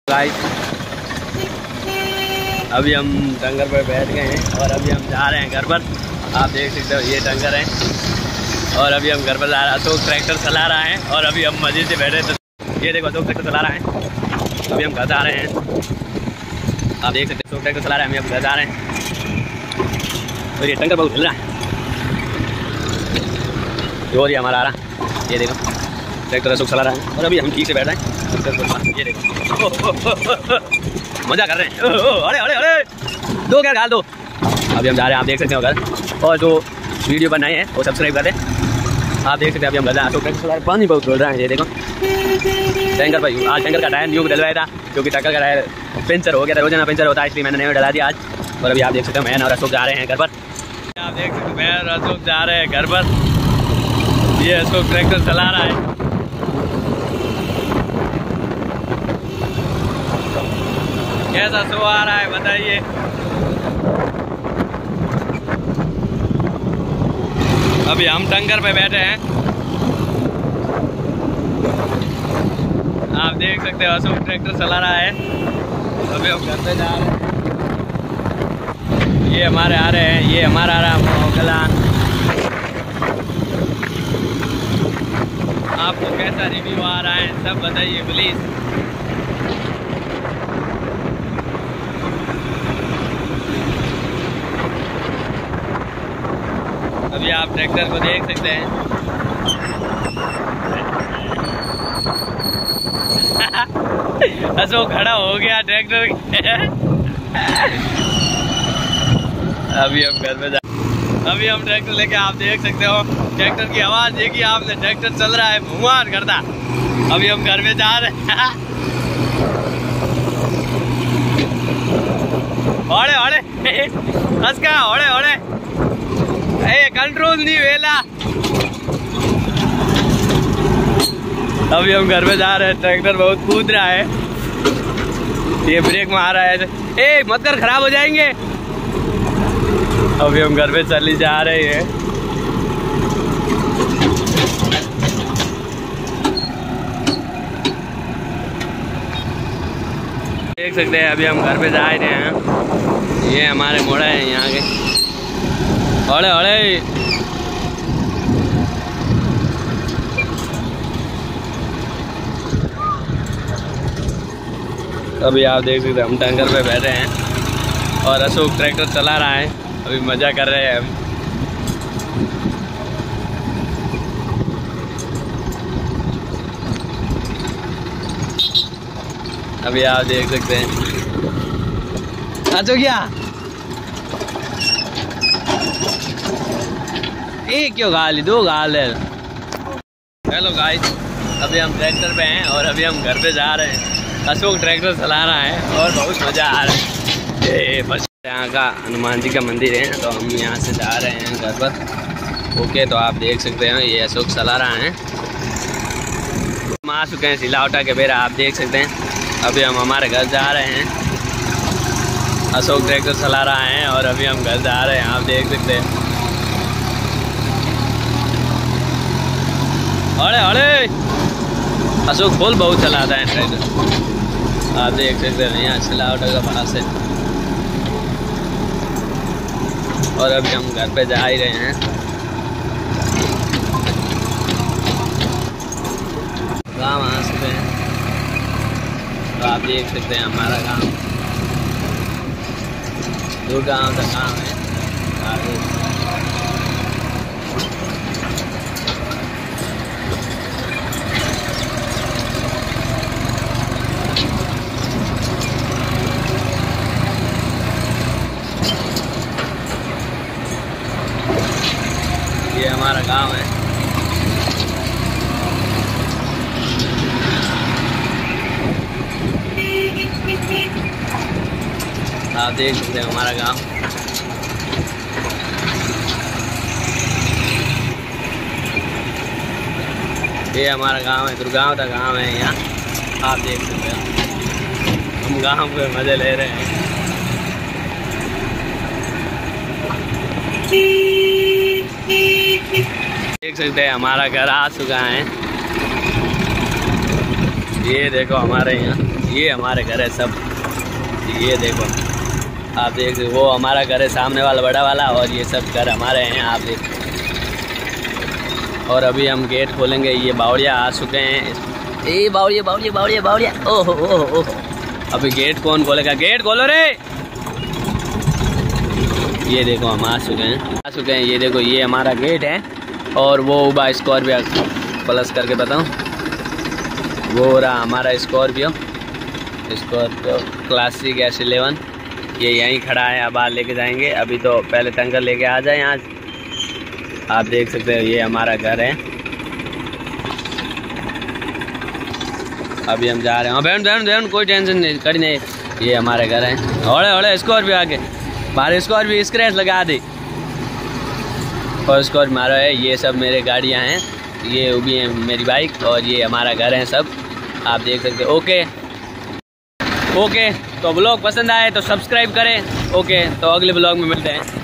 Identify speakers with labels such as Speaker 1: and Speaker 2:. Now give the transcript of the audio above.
Speaker 1: Guys अभी हम टंगर पर बैठ गए हैं और अभी हम जा रहे हैं घर पर। आप देख सकते हो ये टंगर है और अभी हम घर पर जा रहे हैं। अशोक ट्रैक्टर चला रहा है और अभी हम मजे से बैठे तो ये देखो अशोक ट्रैक्टर चला रहा है। अभी हम घर जा रहे हैं। आप देख सकते हो अशोक ट्रैक्टर चला रहे हैं। अभी हम घर जा रहे हैं और ये टंगर बहुत हिल रहा है। और ये हमारा आ रहा ये देखो ट्रैक्टर अशोक चला रहा है और अभी हम ठीक से बैठ रहे हैं। ये देखो मजा कर रहे हैं। अरे अरे अरे दो क्या गाल दो। अभी हम जा रहे हैं। आप देख सकते हो घर और जो वीडियो बनाए हैं वो सब्सक्राइब कर दें। आप देख सकते हैं अभी हम घर जा रहे हैं। पानी बहुत डोल रहा है। ये देखो टैंकर भाई आज टैंकर का टायर न्यू डलवाया था क्योंकि टैंकर का टायर पंचर हो गया था। रोजाना पंचर होता है इसलिए मैंने नया डला दिया आज। और अभी आप देख सकते हो मैं और अशोक जा रहे हैं घर पर। आप देख सकते हो मैं और अशोक जा रहे हैं घर पर। ये अशोक ट्रैक्टर चला रहा है। कैसा शो आ रहा है बताइए। अभी हम टंगर पे बैठे हैं। आप देख सकते हो अशोक ट्रैक्टर चला रहा है। अभी हम घर पे जा रहे हैं। ये हमारे आ रहे हैं। ये हमारा आ रहा है मोगलान। आपको कैसा रिव्यू आ रहा है सब बताइए प्लीज। अभी आप ट्रैक्टर को देख सकते हैं। अशोक खड़ा हो गया ट्रैक्टर अभी हम घर में अभी हम ट्रैक्टर लेके आप देख सकते हो ट्रैक्टर की आवाज देखिए आपने। ट्रैक्टर चल रहा है भुआन करता। अभी हम घर में जा रहे हैं। ओड़े ओड़े हंसका ओड़े ओड़े कंट्रोल नहीं वेला। अभी हम घर में जा रहे हैं। ट्रैक्टर बहुत कूद रहा है। ये ब्रेक मार रहा है। ए मत कर खराब हो जाएंगे। अभी हम घर पे चली जा रहे हैं। देख सकते हैं अभी हम घर पे जा रहे हैं। ये हमारे मोड़ा है यहाँ के। अरे अरे अभी आप देख सकते हैं हम टैंकर पे बैठे हैं और अशोक ट्रैक्टर चला रहा है। अभी मजा कर रहे हैं हम। अभी आप देख सकते हैं अशोक क्या एक क्यों गाली दो गाल है। हेलो गाइस अभी हम ट्रैक्टर पे हैं और अभी हम घर पे जा रहे हैं। अशोक ट्रैक्टर चला रहा है और बहुत मज़ा आ रहा है। ये यहाँ का हनुमान जी का मंदिर है तो हम यहाँ से जा रहे हैं घर पर। ओके तो आप देख सकते हैं ये अशोक चला रहा है। हम आ चुके हैं सिलावटा के बेरा। आप देख सकते हैं अभी हम हमारे घर जा रहे हैं। अशोक ट्रैक्टर चला रहा है और अभी हम घर जा रहे हैं। आप देख सकते हैं। अरे अरे अशोक फुल बहुत चलाता है ट्रैक्टर। आप देख सकते हैं यहाँ सिलावटा का पास है और अभी हम घर पे जा ही रहे हैं। गाँव आ सकते हैं तो आप देख सकते हैं हमारा गाँव दो गाँव का काम है। आगे ये हमारा गांव है। आप देख सकते हैं हमारा गांव। ये हमारा गांव है। गुड़गांव का गांव है यहाँ। आप देख सकते हैं हम गांव पे मजे ले रहे हैं। देख सकते हैं हमारा घर आ चुका है। ये देखो हमारे यहाँ ये हमारे घर है सब। ये देखो आप देख, वो हमारा घर है सामने वाला बड़ा वाला, और ये सब घर हमारे हैं आप देख। और अभी हम गेट खोलेंगे। ये बावड़िया आ चुके हैं। ए बावड़िया बावड़िया बावड़िया बावड़िया, ओहो ओहो ओहो। अभी गेट कौन खोलेगा? गेट खोलो रे। ये देखो हम आ चुके हैं। ये देखो ये हमारा गेट है, और वो उबा स्कॉर्पियो प्लस करके बताऊँ, वो रहा हमारा स्कॉर्पियो क्लासिक S11। ये यहीं खड़ा है, अब आज लेके जाएंगे। अभी तो पहले टंकर लेके आ जाए। आज आप देख सकते हो ये हमारा घर है। अभी हम जा रहे हैं। बहन कोई टेंशन नहीं, कड़ी नहीं। ये हमारे घर है। ओले स्कॉर्पियो आके बाहर, स्कॉर्पियो स्क्रैच लगा दी और स्कॉर्पियो मारो है। ये सब मेरे गाड़ियाँ हैं, ये भी है मेरी बाइक, और ये हमारा घर है सब आप देख सकते हो। ओके तो ब्लॉग पसंद आए तो सब्सक्राइब करें। ओके तो अगले ब्लॉग में मिलते हैं।